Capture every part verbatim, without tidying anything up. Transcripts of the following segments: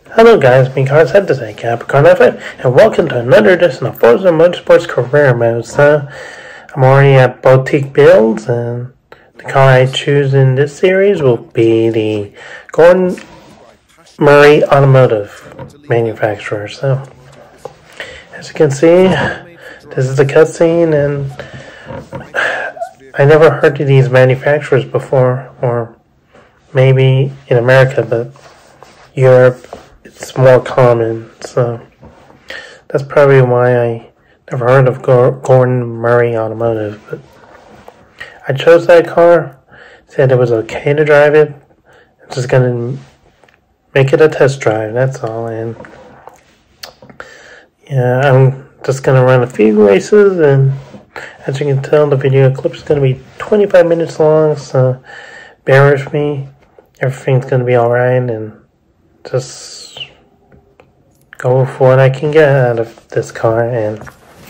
Hello guys, me Cars Head today, Capricorn F five, and welcome to another edition of Forza Motorsports Career Mode. So, I'm already at Boutique Builds, and the car I choose in this series will be the Gordon Murray Automotive manufacturer. So, as you can see, this is the cutscene, and I never heard of these manufacturers before, or maybe in America, but Europe, it's more common, so that's probably why I never heard of Gordon Murray Automotive. But I chose that car, said it was okay to drive it. I'm just gonna make it a test drive, that's all. And yeah, I'm just gonna run a few races, and as you can tell, the video clip is gonna be twenty-five minutes long, so bear with me. Everything's gonna be alright, and just go for what I can get out of this car. And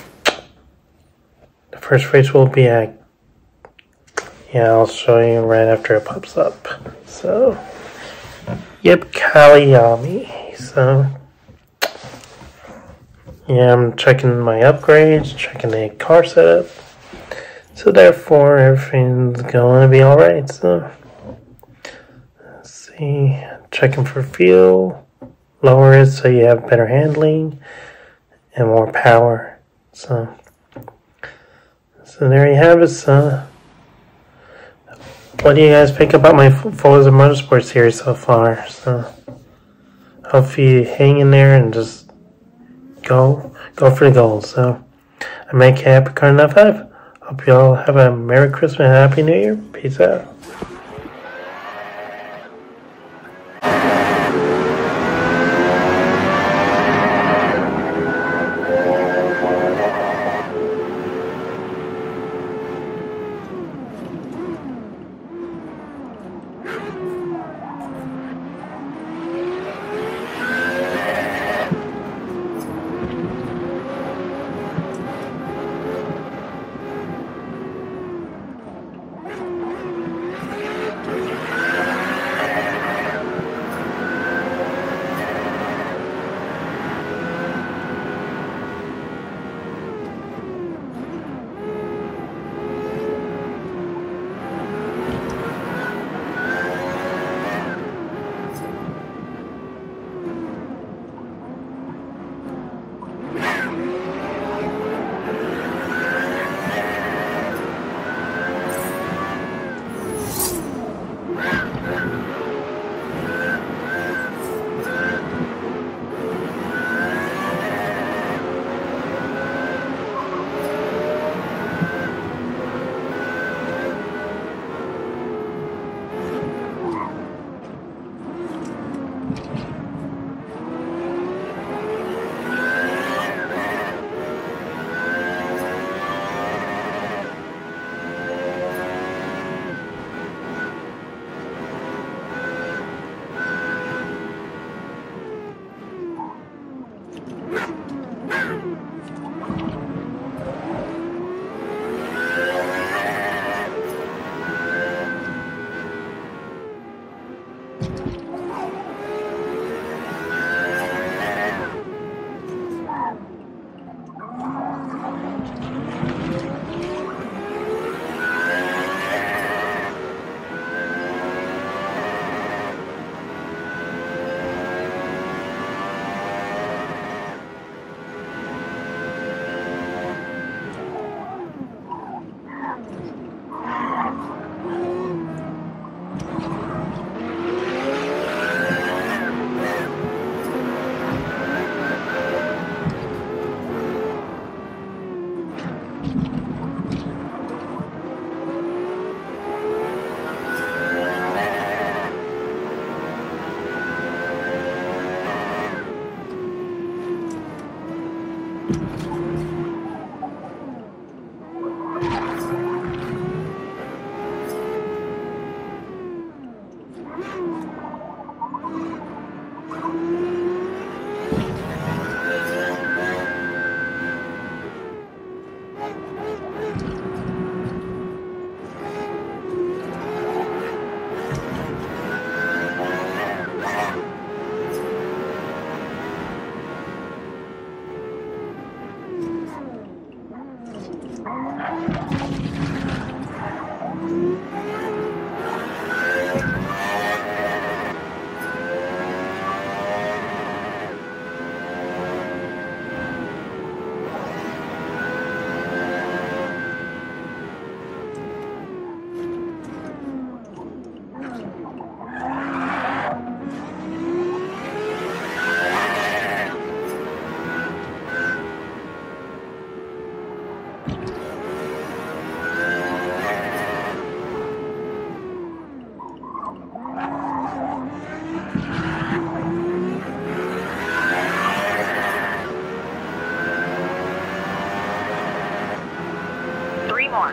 the first race will be at, yeah, I'll show you right after it pops up. So, yep, Kalayami. So, yeah, I'm checking my upgrades, checking the car setup. So therefore, everything's going to be alright. So, let's see, checking for fuel. Lower it so you have better handling and more power. So, so there you have it. So, what do you guys think about my Forza Motorsport series so far? So, hopefully you hang in there and just go, go for the goals. So, I'm Mike Capricorn F five. Hope you all have a Merry Christmas and Happy New Year. Peace out. Three more.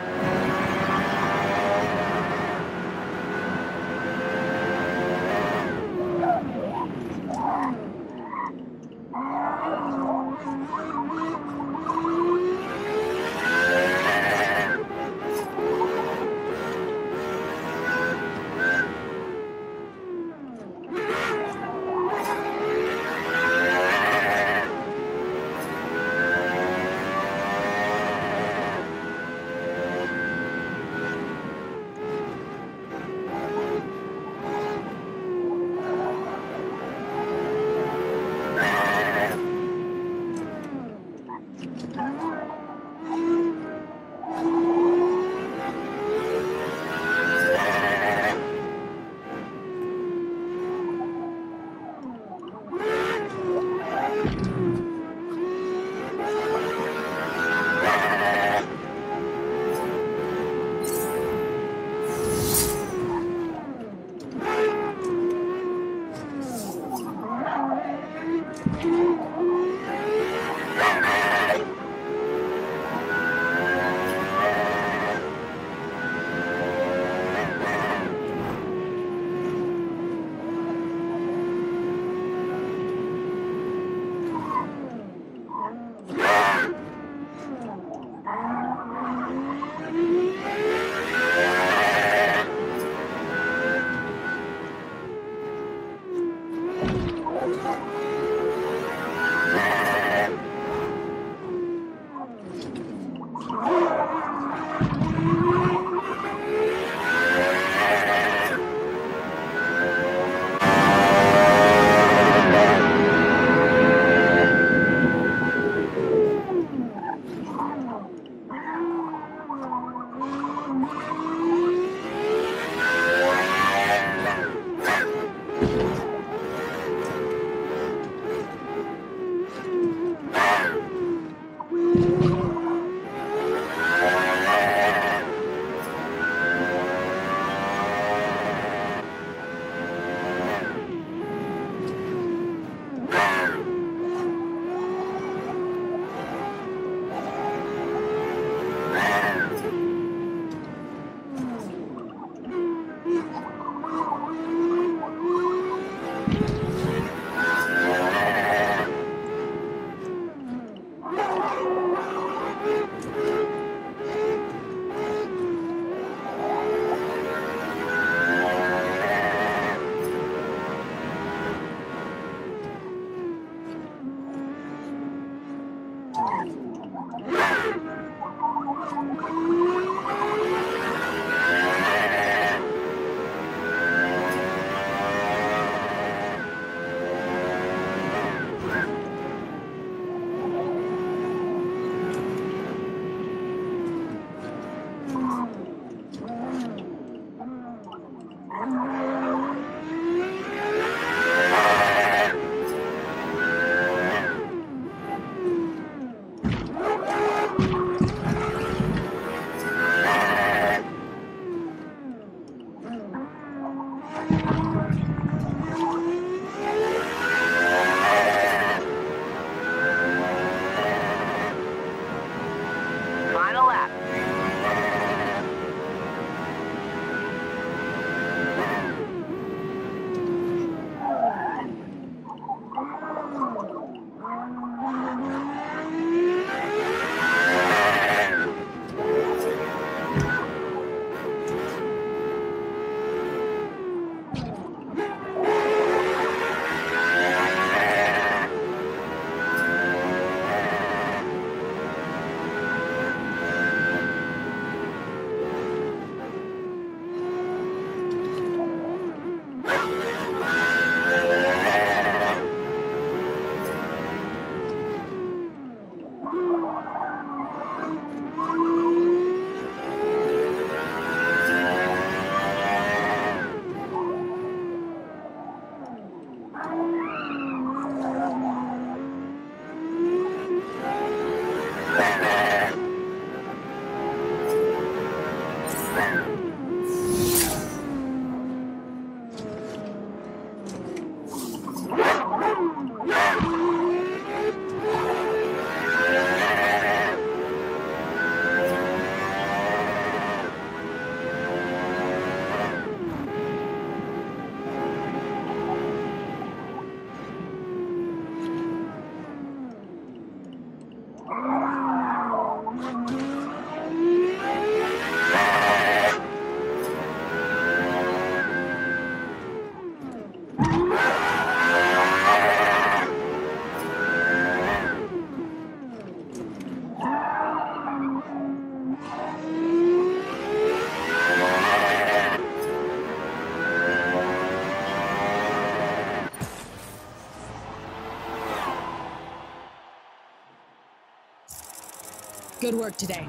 Good work today.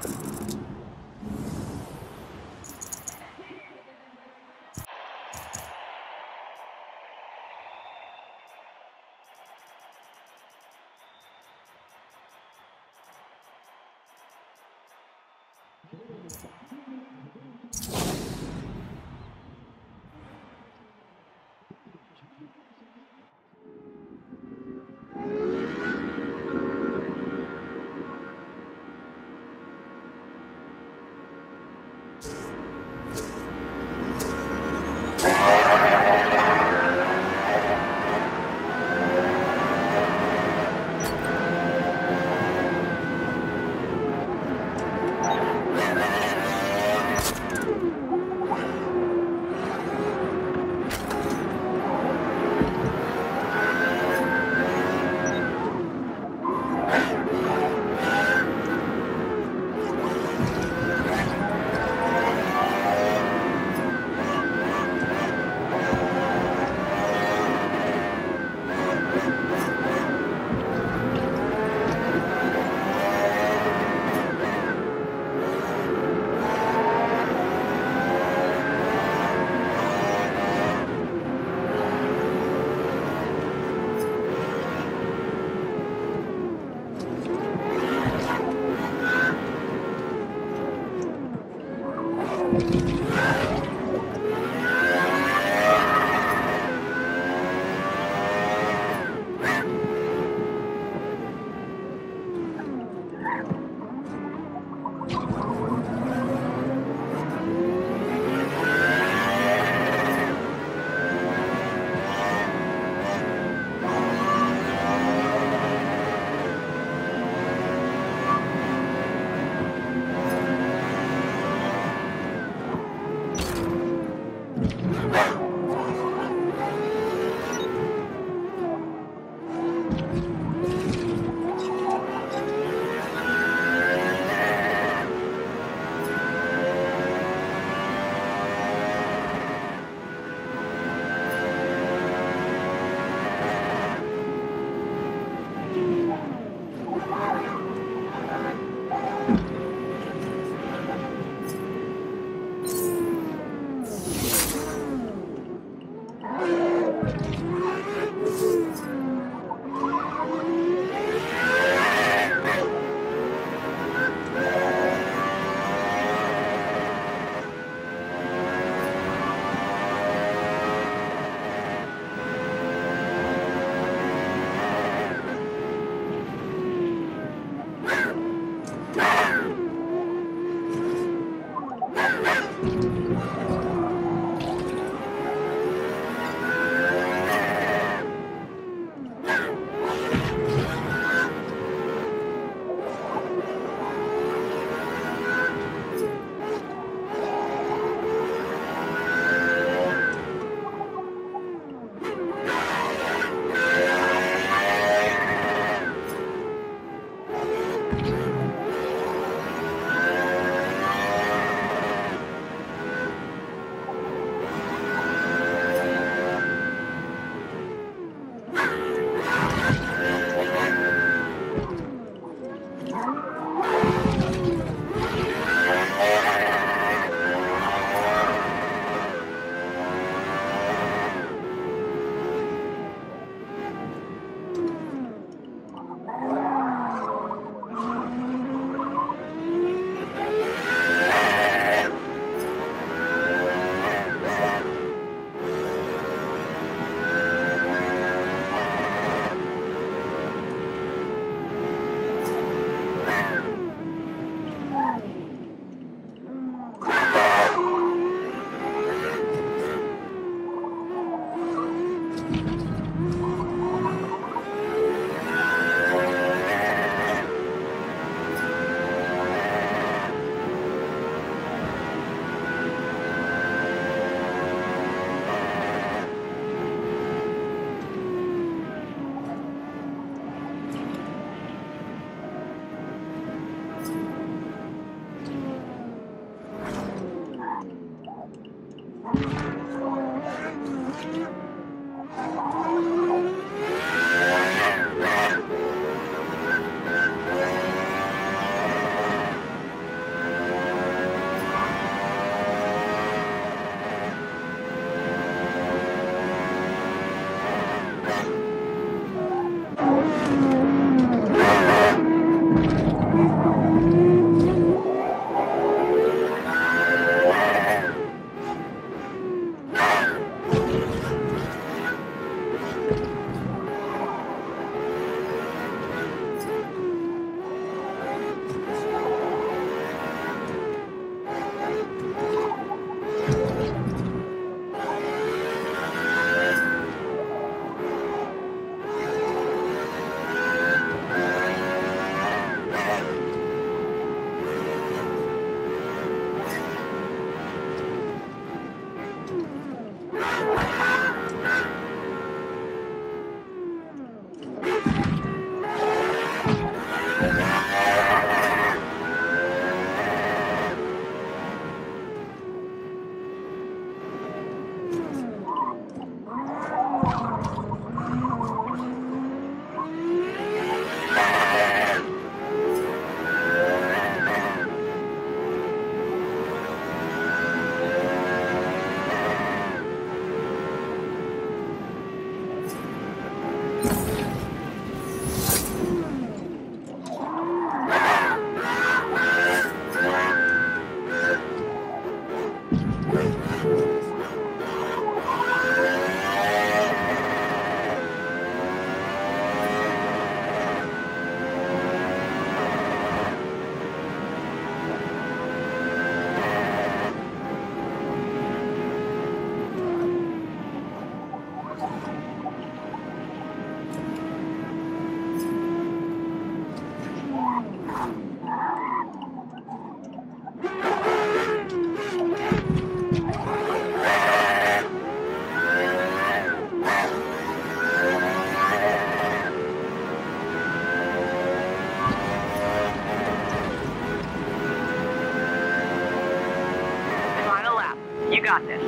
got this.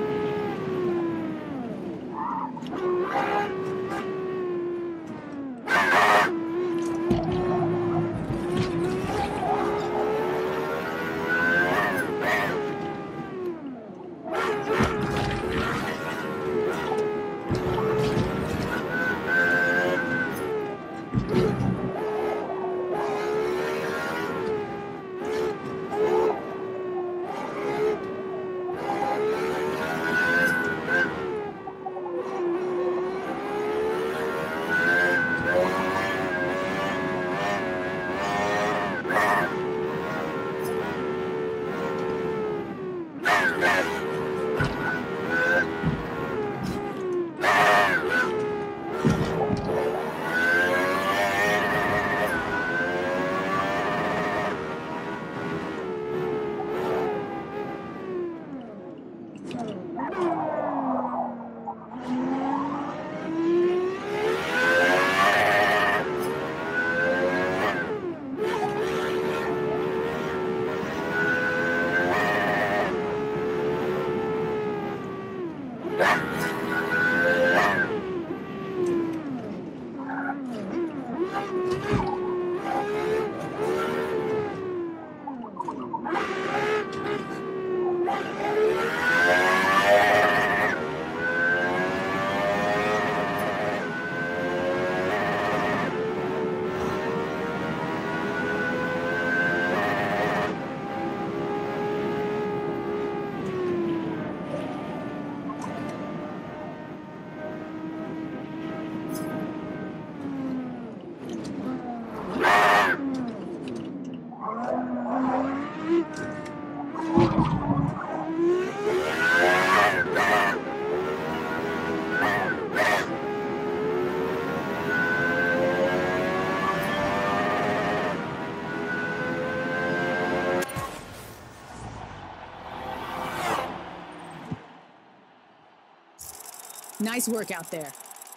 Nice work out there.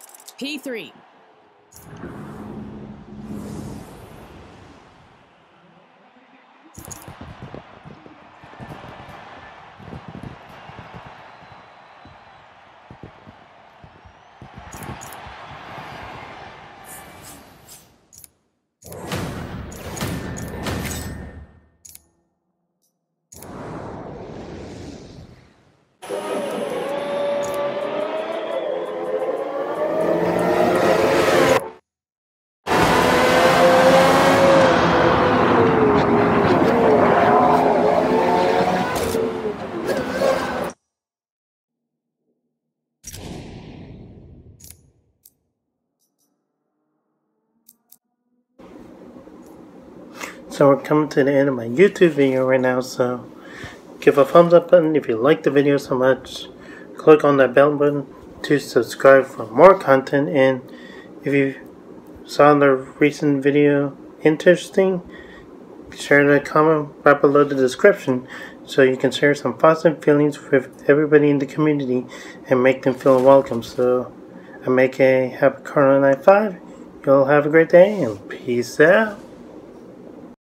P three. So we're coming to the end of my YouTube video right now, so give a thumbs up button if you like the video so much. Click on that bell button to subscribe for more content, and if you saw the recent video interesting, share the comment right below the description so you can share some positive feelings with everybody in the community and make them feel welcome. So I make a happy Corona Night five. You'll have a great day and peace out.